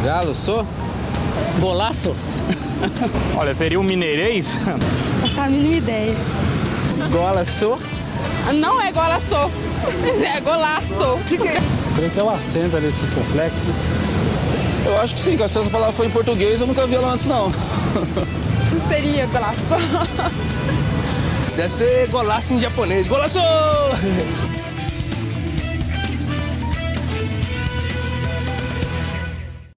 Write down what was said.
Galo, sou? Golaço? Olha, seria um mineirês? Não faço a mínima ideia. Golaço? Não é golaço, é golaço. Creio que é o acento ali, circunflexo. Eu acho que sim, cara. Se essa palavra for em português, eu nunca vi ela antes, não. Não seria golaço. Deve ser golaço em japonês. Golaço!